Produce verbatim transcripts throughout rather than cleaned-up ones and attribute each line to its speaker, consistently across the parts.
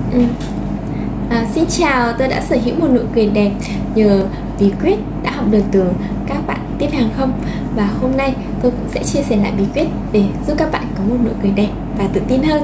Speaker 1: Ừ. À, xin chào, tôi đã sở hữu một nụ cười đẹp nhờ bí quyết đã học được từ các bạn tiếp hàng không. Và hôm nay tôi cũng sẽ chia sẻ lại bí quyết để giúp các bạn có một nụ cười đẹp và tự tin hơn.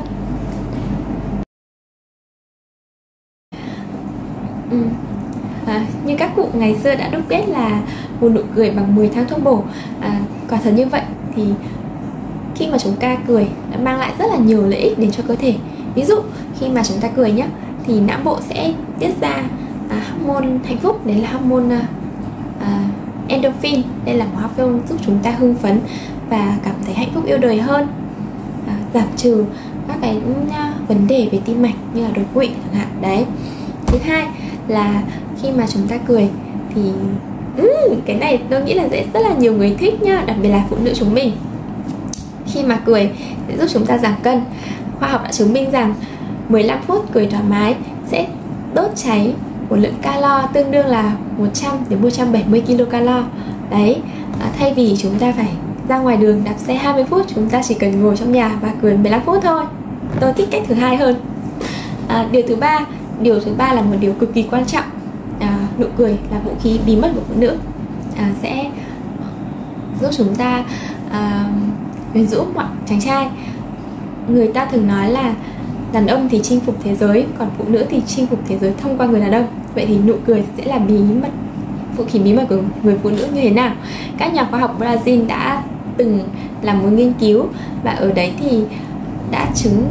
Speaker 1: ừ. à, Như các cụ ngày xưa đã đúc kết là một nụ cười bằng mười tháng thuốc bổ. à, Quả thật như vậy, thì khi mà chúng ta cười đã mang lại rất là nhiều lợi ích đến cho cơ thể. Ví dụ khi mà chúng ta cười nhé, thì não bộ sẽ tiết ra à, hormone hạnh phúc, đấy là hormone à, endorphin. Đây là một hormone giúp chúng ta hưng phấn và cảm thấy hạnh phúc yêu đời hơn, à, giảm trừ các cái uh, vấn đề về tim mạch như là đột quỵ chẳng hạn. Đấy. Thứ hai là khi mà chúng ta cười thì um, cái này tôi nghĩ là sẽ rất là nhiều người thích nhá, đặc biệt là phụ nữ chúng mình. Khi mà cười sẽ giúp chúng ta giảm cân. Khoa học đã chứng minh rằng mười lăm phút cười thoải mái sẽ đốt cháy một lượng calo tương đương là một trăm đến một trăm bảy mươi kilocalo. Đấy, à, thay vì chúng ta phải ra ngoài đường đạp xe hai mươi phút, chúng ta chỉ cần ngồi trong nhà và cười mười lăm phút thôi. Tôi thích cách thứ hai hơn. à, Điều thứ ba Điều thứ ba là một điều cực kỳ quan trọng. à, Nụ cười là vũ khí bí mật của phụ nữ, à, sẽ giúp chúng ta à, quyến rũ mọi chàng trai. Người ta thường nói là đàn ông thì chinh phục thế giới, còn phụ nữ thì chinh phục thế giới thông qua người đàn ông. Vậy thì nụ cười sẽ là bí mật, vũ khí bí mật của người phụ nữ như thế nào? Các nhà khoa học Brazil đã từng làm một nghiên cứu, và ở đấy thì đã chứng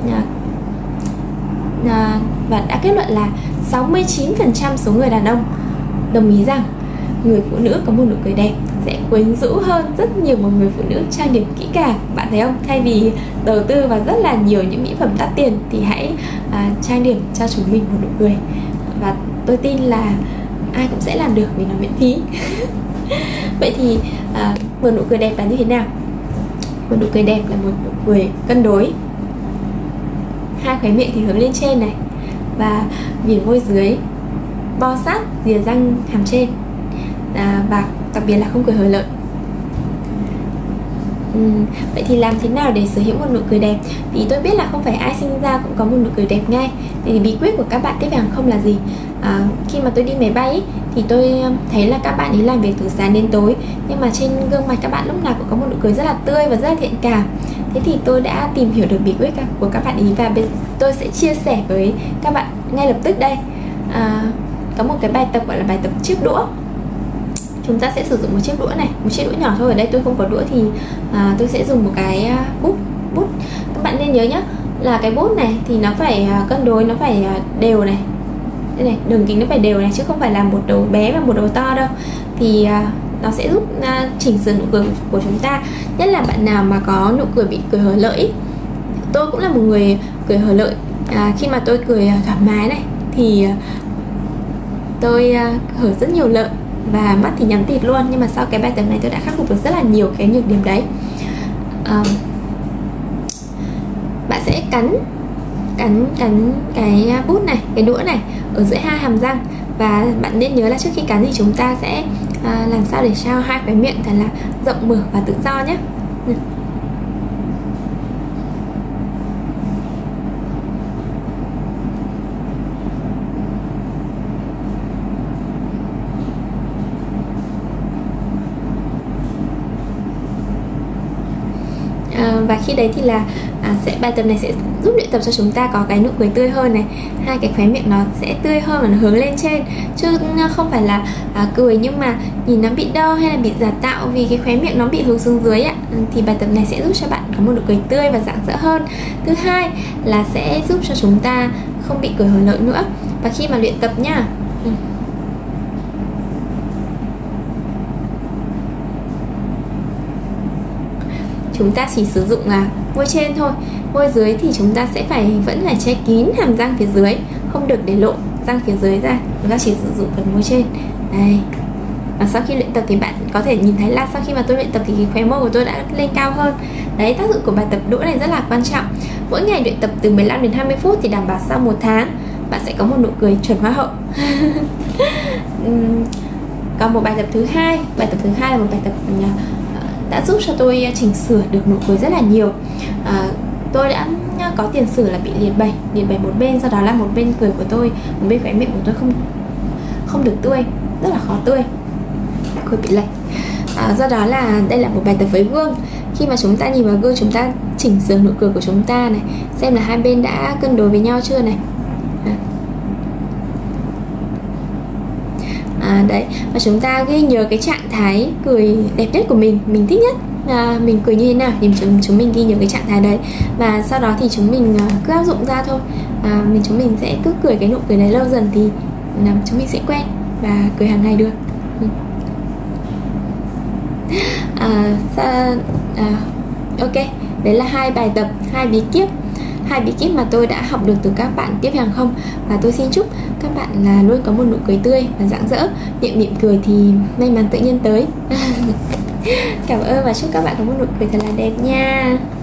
Speaker 1: và đã kết luận là sáu mươi chín phần trăm số người đàn ông đồng ý rằng người phụ nữ có một nụ cười đẹp sẽ quyến rũ hơn rất nhiều một người phụ nữ trang điểm kỹ càng. Bạn thấy không? Thay vì đầu tư vào rất là nhiều những mỹ phẩm đắt tiền thì hãy à, trang điểm cho chúng mình một nụ cười. Và tôi tin là ai cũng sẽ làm được vì nó miễn phí. Vậy thì à, một nụ cười đẹp là như thế nào? Một nụ cười đẹp là một nụ cười cân đối. Hai khóe miệng thì hướng lên trên này, và viền môi dưới bo sát rìa răng hàm trên, à, và đặc biệt là không cười hời hợt. uhm, Vậy thì làm thế nào để sở hữu một nụ cười đẹp? Thì tôi biết là không phải ai sinh ra cũng có một nụ cười đẹp ngay. Thì bí quyết của các bạn tiếp hàng không là gì? À, khi mà tôi đi máy bay ý, thì tôi thấy là các bạn ấy làm việc từ sáng đến tối, nhưng mà trên gương mặt các bạn lúc nào cũng có một nụ cười rất là tươi và rất là thiện cảm. Thế thì tôi đã tìm hiểu được bí quyết của các bạn ý, và tôi sẽ chia sẻ với các bạn ngay lập tức đây. à, Có một cái bài tập gọi là bài tập chiếc đũa. Chúng ta sẽ sử dụng một chiếc đũa này, một chiếc đũa nhỏ thôi. Ở đây tôi không có đũa thì à, tôi sẽ dùng một cái bút bút Các bạn nên nhớ nhé, là cái bút này thì nó phải cân đối, nó phải đều này. Đây này, đường kính nó phải đều này, chứ không phải là một đầu bé và một đầu to đâu. Thì à, nó sẽ giúp à, chỉnh sửa nụ cười của chúng ta. Nhất là bạn nào mà có nụ cười bị cười hở lợi. Tôi cũng là một người cười hở lợi. à, Khi mà tôi cười thoải mái này thì tôi à, hở rất nhiều lợi và mắt thì nhắm tịt luôn. Nhưng mà sau cái bài tập này tôi đã khắc phục được rất là nhiều cái nhược điểm đấy. à, Bạn sẽ cắn cắn cắn cái bút này, cái đũa này ở giữa hai hàm răng. Và bạn nên nhớ là trước khi cắn thì chúng ta sẽ à, làm sao để cho hai khóe miệng thật là rộng mở và tự do nhé. Và khi đấy thì là à, sẽ bài tập này sẽ giúp luyện tập cho chúng ta có cái nụ cười tươi hơn này. Hai cái khóe miệng nó sẽ tươi hơn và nó hướng lên trên, chứ không phải là à, cười nhưng mà nhìn nó bị đau hay là bị giả tạo vì cái khóe miệng nó bị hướng xuống dưới ạ. Thì bài tập này sẽ giúp cho bạn có một nụ cười tươi và rạng rỡ hơn. Thứ hai là sẽ giúp cho chúng ta không bị cười hở lợi nữa. Và khi mà luyện tập nhá, chúng ta chỉ sử dụng là môi trên thôi. Môi dưới thì chúng ta sẽ phải vẫn phải che kín hàm răng phía dưới, không được để lộ răng phía dưới ra. Chúng ta chỉ sử dụng phần môi trên. Đây. Và sau khi luyện tập thì bạn có thể nhìn thấy là sau khi mà tôi luyện tập thì cái khóe môi của tôi đã lên cao hơn. Đấy, tác dụng của bài tập đũa này rất là quan trọng. Mỗi ngày luyện tập từ mười lăm đến hai mươi phút thì đảm bảo sau một tháng bạn sẽ có một nụ cười chuẩn hoa hậu. Còn một bài tập thứ hai, bài tập thứ hai là một bài tập đã giúp cho tôi chỉnh sửa được nụ cười rất là nhiều. à, Tôi đã nhá, có tiền sử là bị liệt bẩy, liệt bẩy một bên, sau đó là một bên cười của tôi, một bên khóe miệng của tôi không không được tươi, rất là khó tươi, cười bị lệch. À, do đó là đây là một bài tập với gương. Khi mà chúng ta nhìn vào gương, chúng ta chỉnh sửa nụ cười của chúng ta này, xem là hai bên đã cân đối với nhau chưa này. À. À, đấy, và chúng ta ghi nhớ cái trạng thái cười đẹp nhất của mình, mình thích nhất, à, mình cười như thế nào thì chúng, chúng mình ghi nhớ cái trạng thái đấy, và sau đó thì chúng mình uh, cứ áp dụng ra thôi. À, mình chúng mình sẽ cứ cười cái nụ cười đấy lâu dần thì uh, chúng mình sẽ quen và cười hàng ngày được. Ừ. À, sa, à, ok, đấy là hai bài tập, hai bí kíp, hai bí kíp mà tôi đã học được từ các bạn tiếp hàng không. Và tôi xin chúc các bạn là luôn có một nụ cười tươi và rạng rỡ, miệng mỉm cười thì may mắn tự nhiên tới. Cảm ơn và chúc các bạn có một nụ cười thật là đẹp nha.